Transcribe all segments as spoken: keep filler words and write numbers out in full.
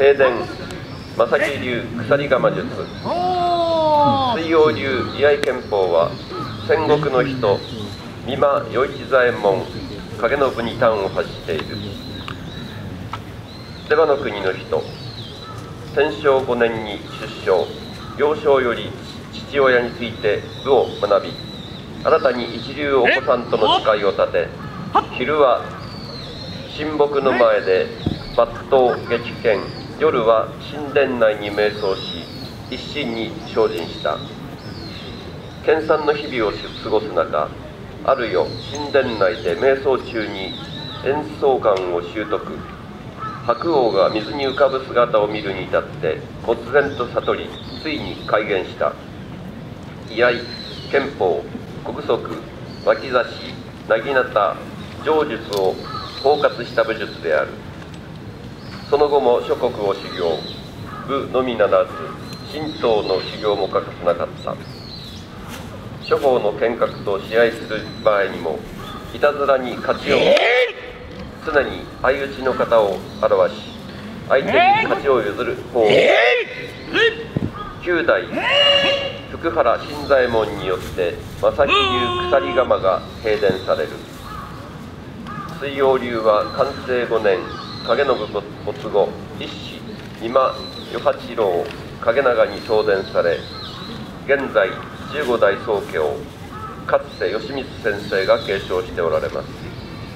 平田正木流鎖鎌術。水曜流居合拳法は戦国の人美馬与一左衛門影信に端を発している。出羽の国の人天正五年に出生。幼少より父親について武を学び、新たに一流お子さんとの誓いを立て、昼は神木の前で抜刀撃剣、夜は神殿内に瞑想し一心に精進した。研鑽の日々を過ごす中、ある夜神殿内で瞑想中に演奏観を習得。白王が水に浮かぶ姿を見るに至って没然と悟り、ついに開言した。居合、拳法、小具足、脇差し、なぎなた、上術を包括した武術である。その後も諸国を修行、武のみならず神道の修行も欠かせなかった。諸方の剣客と試合する場合にもいたずらに勝ちを、常に相打ちの型を表し、相手に勝ちを譲る方を九代福原新左衛門によって正木流鎖鎌が平伝される。水曜流は寛政五年影信没後、一子美馬与八郎影長に昇伝され、現在じゅうご代宗家を勝瀬義満先生が継承しておられます。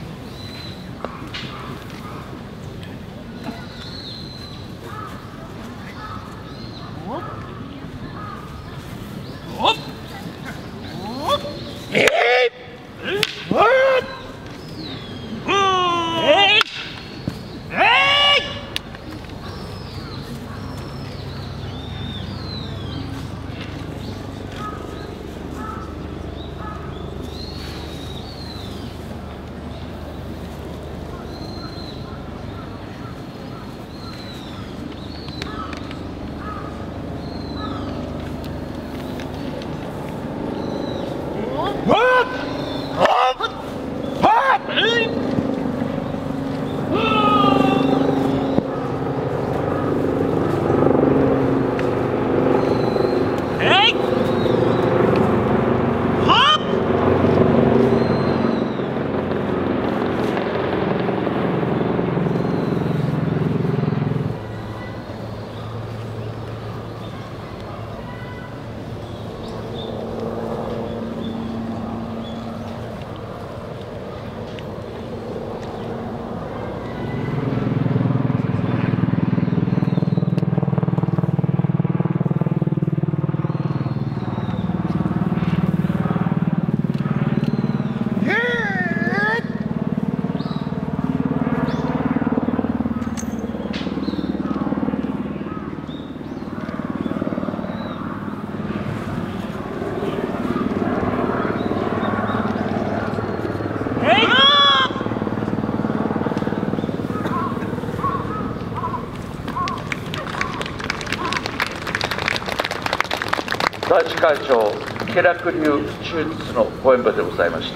大司会長気楽流中術のご演舞でございました。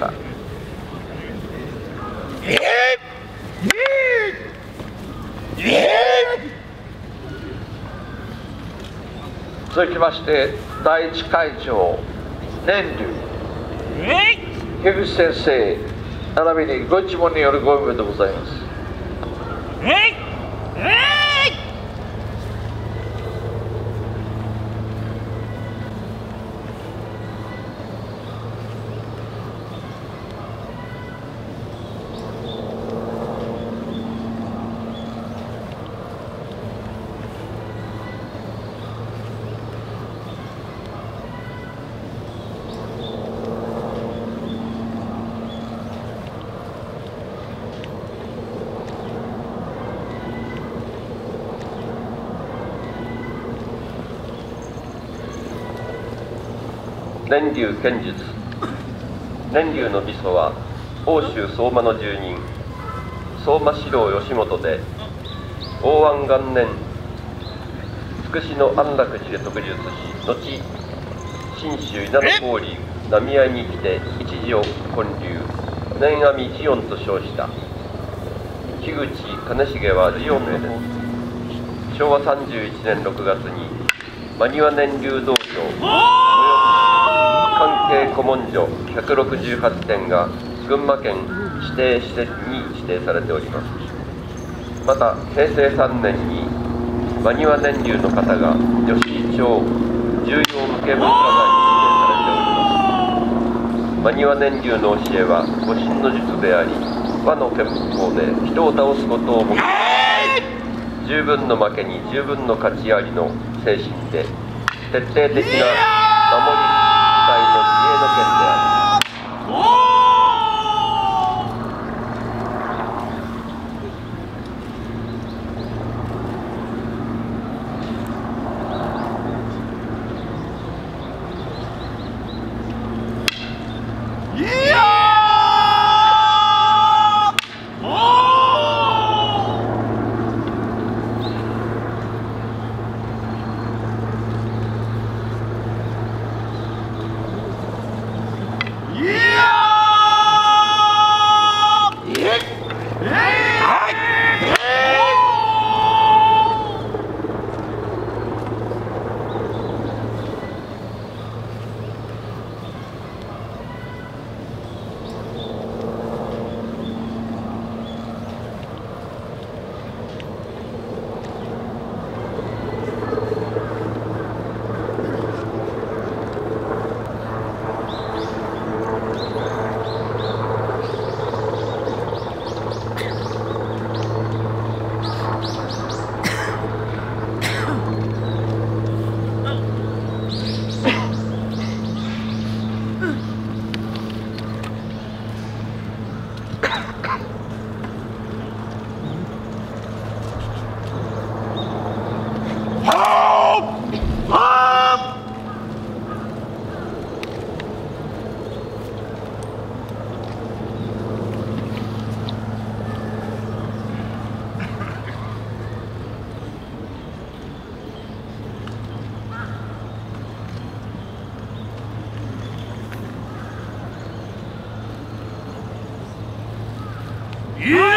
続きまして第一会長年流樋口先生並びにご一門によるご演舞でございます。 年流剣術。年流の美祖は奥州相馬の住人相馬四郎義元で、応安元年つくしの安楽寺で得術し、後信州稲の郡浪江に来て一時を建立、年阿弥ジオンと称した。樋口兼重はジオン名です。 しょうわさんじゅういちねんろくがつに真庭燃流道場関係古文書ひゃくろくじゅうはちてんが群馬県指定施設に指定されております。またへいせいさんねんに真庭燃流の方が吉井町重要無形文化財に指定されております。真庭燃流の教えは護身の術であり、和の憲法で人を倒すことを目的と十分の負けに十分の勝ちありの精神で徹底的な守り使いの自衛の権である。 Yeah!